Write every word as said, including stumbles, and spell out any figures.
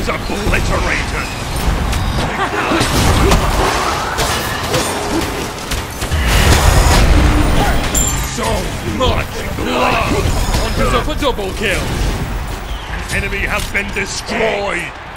obliterated! So much blood! Hunters up a double kill! Enemy has been destroyed!